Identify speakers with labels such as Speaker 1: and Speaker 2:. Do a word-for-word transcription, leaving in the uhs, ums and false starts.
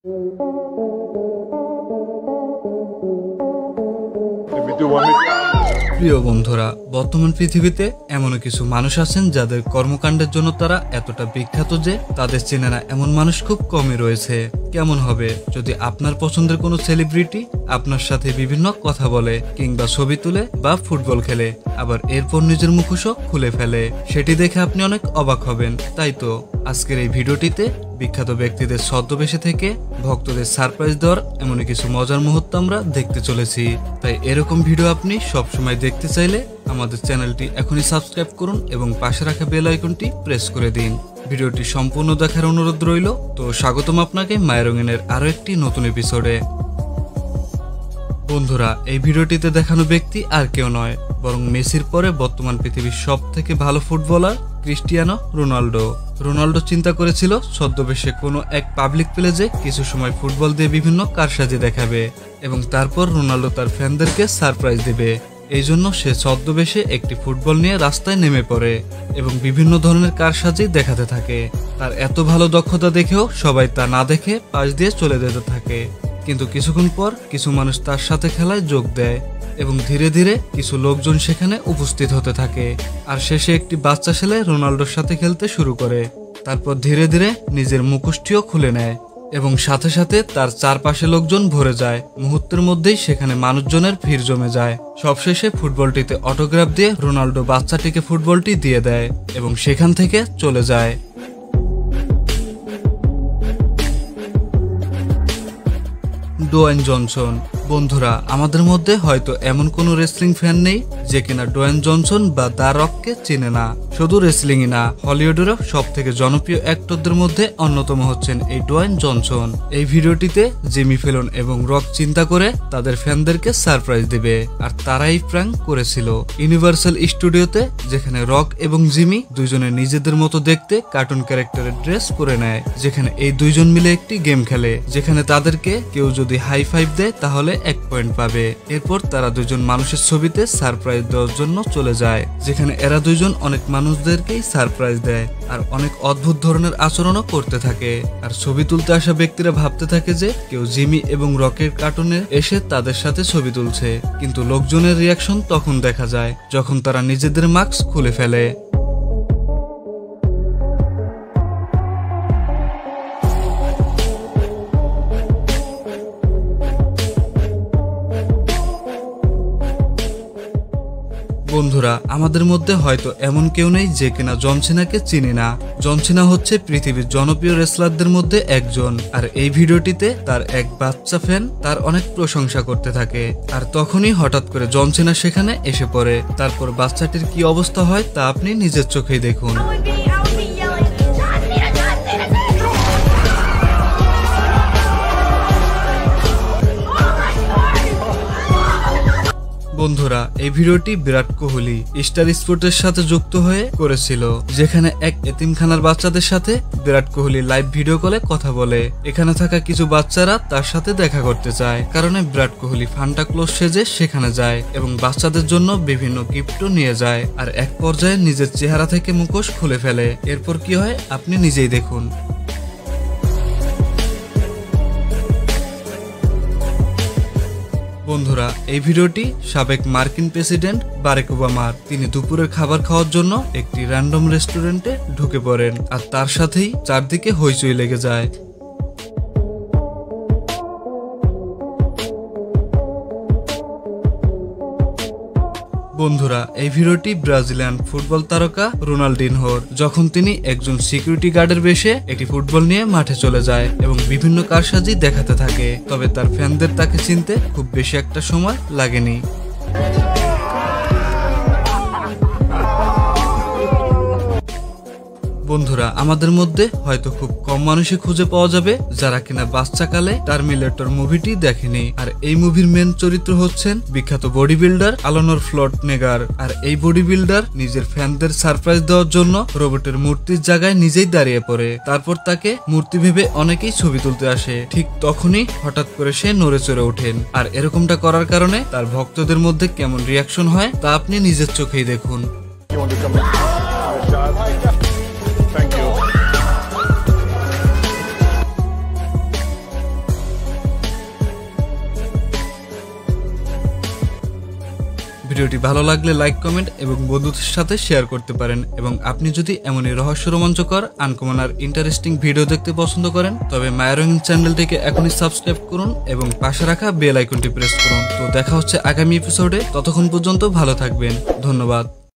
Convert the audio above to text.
Speaker 1: প্রিয় বন্ধুরা, বর্তমান পৃথিবীতে এমন কিছু মানুষ আছেন যাদের কর্মকাণ্ডের জন্য তারা এতটা বিখ্যাত যে তাদের চেনে না এমন মানুষ খুব কমই রয়েছে। কেমন হবে যদি আপনার পছন্দের কোনো সেলিব্রিটি আপনার সাথে বিভিন্ন কথা বলে, কিংবা ছবি তুলে বা ফুটবল খেলে, আবার এরপর নিজের মুখোশও খুলে ফেলে? সেটি দেখে আপনি অনেক অবাক হবেন। তাই তো আজকের এই ভিডিওটিতে বিখ্যাত ব্যক্তিদের ছদ্মবেশে থেকে ভক্তদের সারপ্রাইজ দেওয়ার এমন কিছু মজার মুহূর্ত আমরা দেখতে চলেছি। তাই এরকম ভিডিও আপনি সবসময় দেখতে চাইলে আমাদের চ্যানেলটি এখনই সাবস্ক্রাইব করুন এবং পাশে রাখা বেল আইকনটি প্রেস করে দিন। ভিডিওটি সম্পূর্ণ দেখার অনুরোধ রইল। তো স্বাগতম আপনাকে মায়ের রঙিনের আরো একটি নতুন এপিসোডে। বন্ধুরা, এই ভিডিওটিতে দেখানো ব্যক্তি আর কেউ নয়, বরং মেসির পরে বর্তমান পৃথিবীর সব থেকে ভালো ফুটবলার ক্রিস্টিয়ানো রোনাল্ডো। রোনাল্ডো চিন্তা করেছিল ছদ্মবেশে কোনো এক পাবলিক প্লেজে কিছু সময় ফুটবল দিয়ে বিভিন্ন কারসাজি দেখাবে এবং তারপর রোনাল্ডো তার ফ্যানদেরকে সারপ্রাইজ দেবে। এই জন্য সে ছদ্মবেশে একটি ফুটবল নিয়ে রাস্তায় নেমে পড়ে এবং বিভিন্ন ধরনের কারসাজি দেখাতে থাকে। তার এত ভালো দক্ষতা দেখেও সবাই তা না দেখে পাশ দিয়ে চলে যেতে থাকে। কিন্তু কিছুক্ষণ পর কিছু মানুষ তার সাথে খেলায় যোগ দেয় এবং ধীরে ধীরে কিছু লোকজন সেখানে উপস্থিত হতে থাকে। আর শেষে একটি বাচ্চা ছেলে রোনাল্ডোর সাথে খেলতে শুরু করে। তারপর ধীরে ধীরে নিজের মুখোশটিও খুলে নেয় এবং সাথে সাথে তার চারপাশে লোকজন ভরে যায়। মুহূর্তের মধ্যেই সেখানে মানুষজনের ভিড় জমে যায়। সবশেষে ফুটবলটিতে অটোগ্রাফ দিয়ে রোনাল্ডো বাচ্চাটিকে ফুটবলটি দিয়ে দেয় এবং সেখান থেকে চলে যায়। Dwayne Johnson. বন্ধুরা, আমাদের মধ্যে হয়তো এমন কোনো রেসলিং ফ্যান নেই যে কিনা ডোয়েন জনসন বা দ্য রককে চেনে না। শুধু রেসলিংই না, হলিউডেরও সব থেকে জনপ্রিয় অ্যাক্টরদের মধ্যে অন্যতম হচ্ছেন এই ডোয়েন জনসন। এই ভিডিওটিতে জিমি ফেলন এবং রক চিন্তা করে তাদের ফ্যানদেরকে সারপ্রাইজ দিবে, আর তারাই প্র্যাঙ্ক করেছিল ইউনিভার্সাল স্টুডিওতে, যেখানে রক এবং জিমি দুইজনে নিজেদের মতো দেখতে কার্টুন ক্যারেক্টারের ড্রেস পরে নেয়, যেখানে এই দুইজন মিলে একটি গেম খেলে, যেখানে তাদেরকে কেউ যদি হাই ফাইভ দেয় তাহলে এক পয়েন্ট পাবে। এরপর তারা দুজন মানুষের ছবিতে সারপ্রাইজ দেওয়ার জন্য চলে যায়, যেখানে এরা দুইজন অনেক মানুষদেরকেই সারপ্রাইজ দেয় আর অনেক অদ্ভুত ধরনের আচরণও করতে থাকে। আর ছবি তুলতে আসা ব্যক্তিরা ভাবতে থাকে যে কেউ জিমি এবং রকের কার্টুনে এসে তাদের সাথে ছবি তুলছে, কিন্তু লোকজনের রিয়াকশন তখন দেখা যায় যখন তারা নিজেদের মাস্ক খুলে ফেলে। বন্ধুরা, আমাদের মধ্যে হয়তো এমন কেউ নেই যে কিনা জন সিনাকে চিনি না। জন সিনা হচ্ছে পৃথিবীর জনপ্রিয় রেসলারদের মধ্যে একজন, আর এই ভিডিওটিতে তার এক বাচ্চা ফ্যান তার অনেক প্রশংসা করতে থাকে। আর তখনই হঠাৎ করে জন সিনা সেখানে এসে পড়ে। তারপর বাচ্চাটির কি অবস্থা হয় তা আপনি নিজের চোখেই দেখুন। বন্ধুরা, এই ভিডিওটি বিরাট কোহলি স্টার স্পোর্টসের সাথে যুক্ত হয়ে করেছিল, যেখানে এক এতিমখানার বাচ্চাদের সাথে বিরাট কোহলি লাইভ ভিডিও কলে কথা বলে। এখানে থাকা কিছু বাচ্চারা তার সাথে দেখা করতে চায়, কারণে বিরাট কোহলি ফান্টা ক্লোজ সেজে সেখানে যায় এবং বাচ্চাদের জন্য বিভিন্ন গিফটও নিয়ে যায়। আর এক পর্যায়ে নিজের চেহারা থেকে মুখোশ খুলে ফেলে। এরপর কি হয় আপনি নিজেই দেখুন। বন্ধুরা, এই ভিডিওটি সাবেক মার্কিন প্রেসিডেন্ট বারাক ওবামার। তিনি দুপুরের খাবার খাওয়ার জন্য একটি র্যান্ডম রেস্টুরেন্টে ঢুকে পড়েন, আর তার সাথেই চারদিকে হইচই লেগে যায়। বন্ধুরা, এই ভিডিওটি ব্রাজিলিয়ান ফুটবল তারকা রোনাল্ডিনহোর, যখন তিনি একজন সিকিউরিটি গার্ডের বেশে একটি ফুটবল নিয়ে মাঠে চলে যায় এবং বিভিন্ন কারসাজি দেখাতে থাকে। তবে তার ফ্যানদের তাকে চিনতে খুব বেশি একটা সময় লাগেনি। বন্ধুরা, আমাদের মধ্যে হয়তো খুব কম মানুষই খুঁজে পাওয়া যাবে যারা কিনা বাচ্চাকালে টার্মিনেটর মুভিটি দেখেনি। আর এই মুভির মেন চরিত্র হচ্ছেন বিখ্যাত বডি বিল্ডার আলোনর ফ্লটনেগার। আর এই বডি বিল্ডার নিজের ফ্যানদের সারপ্রাইজ দেওয়ার জন্য রোবটের মূর্তির জায়গায় নিজেই দাঁড়িয়ে পড়ে। তারপর তাকে মূর্তি ভেবে অনেকেই ছবি তুলতে আসে। ঠিক তখনই হঠাৎ করে সে নড়ে চড়ে ওঠেন। আর এরকমটা করার কারণে তার ভক্তদের মধ্যে কেমন রিয়াকশন হয় তা আপনি নিজের চোখেই দেখুন। ভিডিওটি ভালো লাগলে লাইক কমেন্ট এবং বন্ধুদের সাথে শেয়ার করতে পারেন এবং আপনি যদি এমনই রহস্য রোমাঞ্চকর আনকমন আর ইন্টারেস্টিং ভিডিও দেখতে পছন্দ করেন তবে মায়ের রঙিন চ্যানেলটিকে এখনই সাবস্ক্রাইব করুন এবং পাশে রাখা বেল আইকনটি প্রেস করুন। তো দেখা হচ্ছে আগামী এপিসোডে, ততক্ষণ পর্যন্ত ভালো থাকবেন, ধন্যবাদ।